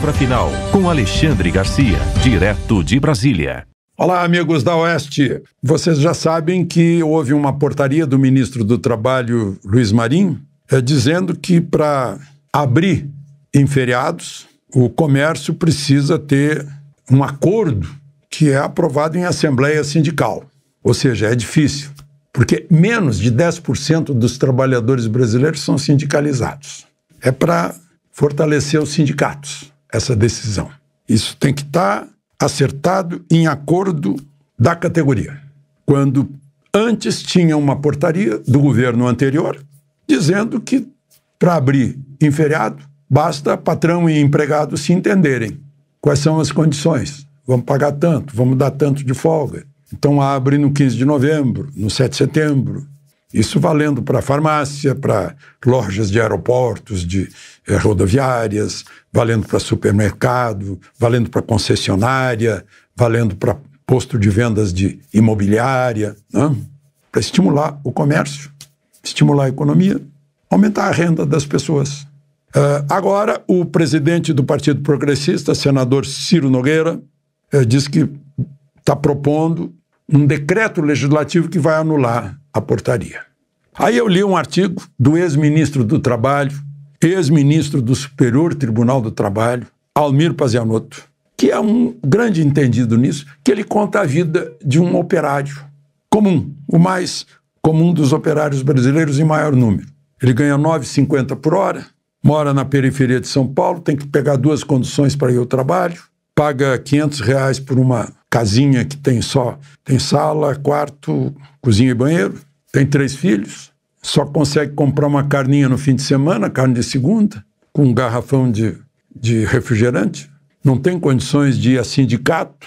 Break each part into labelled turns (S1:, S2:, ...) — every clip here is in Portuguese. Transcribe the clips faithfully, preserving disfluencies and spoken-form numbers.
S1: Palavra Final, com Alexandre Garcia, direto de Brasília.
S2: Olá, amigos da Oeste. Vocês já sabem que houve uma portaria do ministro do Trabalho, Luiz Marinho, é, dizendo que para abrir em feriados, o comércio precisa ter um acordo que é aprovado em assembleia sindical. Ou seja, é difícil, porque menos de dez por cento dos trabalhadores brasileiros são sindicalizados. É para fortalecer os sindicatos, essa decisão. Isso tem que estar acertado em acordo da categoria. Quando antes tinha uma portaria do governo anterior dizendo que para abrir em feriado basta patrão e empregado se entenderem. Quais são as condições? Vamos pagar tanto, vamos dar tanto de folga. Então abre no quinze de novembro, no sete de setembro. Isso valendo para farmácia, para lojas de aeroportos, de eh, rodoviárias, valendo para supermercado, valendo para concessionária, valendo para posto de vendas de imobiliária, né? Para estimular o comércio, estimular a economia, aumentar a renda das pessoas. Uh, agora, o presidente do Partido Progressista, senador Ciro Nogueira, uh, diz que está propondo um decreto legislativo que vai anular a portaria. Aí eu li um artigo do ex-ministro do Trabalho, ex-ministro do Superior Tribunal do Trabalho, Almir Pazianotto, que é um grande entendido nisso, que ele conta a vida de um operário comum, o mais comum dos operários brasileiros em maior número. Ele ganha nove reais e cinquenta centavos por hora, mora na periferia de São Paulo, tem que pegar duas conduções para ir ao trabalho, paga quinhentos reais por uma casinha que tem só, tem sala, quarto, cozinha e banheiro, tem três filhos, só consegue comprar uma carninha no fim de semana, carne de segunda, com um garrafão de, de refrigerante, não tem condições de ir a sindicato,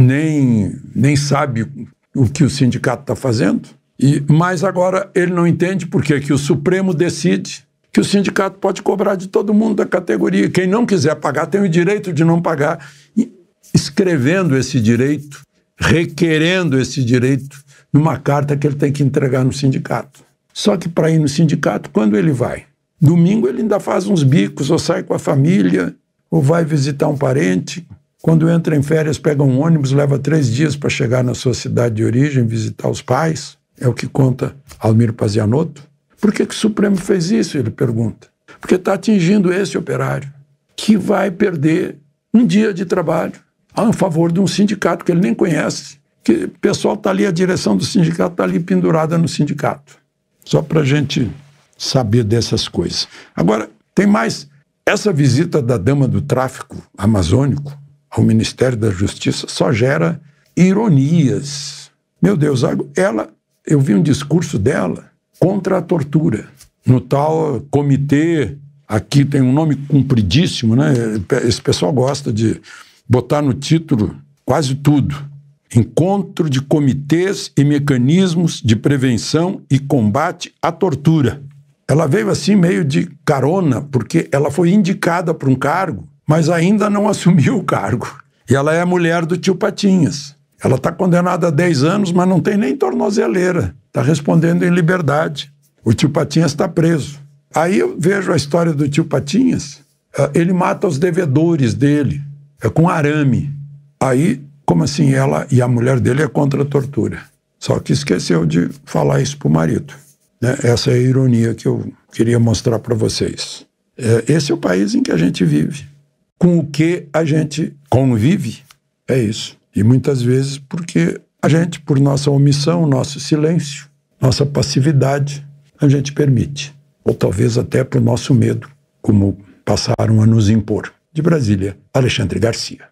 S2: nem, nem sabe o que o sindicato está fazendo, e, mas agora ele não entende por que que o Supremo decide que o sindicato pode cobrar de todo mundo da categoria. Quem não quiser pagar tem o direito de não pagar. E escrevendo esse direito, requerendo esse direito numa carta que ele tem que entregar no sindicato. Só que para ir no sindicato, quando ele vai? Domingo ele ainda faz uns bicos, ou sai com a família, ou vai visitar um parente. Quando entra em férias, pega um ônibus, leva três dias para chegar na sua cidade de origem, visitar os pais. É o que conta Almir Pazianotto. Por que que o Supremo fez isso? Ele pergunta. Porque está atingindo esse operário, que vai perder um dia de trabalho a favor de um sindicato que ele nem conhece. Que o pessoal está ali, a direção do sindicato está ali pendurada no sindicato. Só para a gente saber dessas coisas. Agora, tem mais. Essa visita da dama do tráfico amazônico ao Ministério da Justiça só gera ironias. Meu Deus, ela, eu vi um discurso dela contra a tortura, no tal comitê, aqui tem um nome compridíssimo, né? Esse pessoal gosta de botar no título quase tudo. Encontro de comitês e mecanismos de prevenção e combate à tortura. Ela veio assim meio de carona, porque ela foi indicada para um cargo, mas ainda não assumiu o cargo. E ela é a mulher do tio Patinhas. Ela está condenada a dez anos, mas não tem nem tornozeleira. Está respondendo em liberdade. O tio Patinhas está preso. Aí eu vejo a história do tio Patinhas. Ele mata os devedores dele, é com arame. Aí, como assim, ela e a mulher dele é contra a tortura. Só que esqueceu de falar isso para o marido. Né? Essa é a ironia que eu queria mostrar para vocês. É, esse é o país em que a gente vive. Com o que a gente convive, é isso. E muitas vezes porque a gente, por nossa omissão, nosso silêncio, nossa passividade, a gente permite. Ou talvez até por nosso medo, como passaram a nos impor. De Brasília, Alexandre Garcia.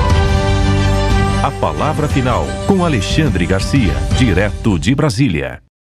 S1: A Palavra Final, com Alexandre Garcia, direto de Brasília.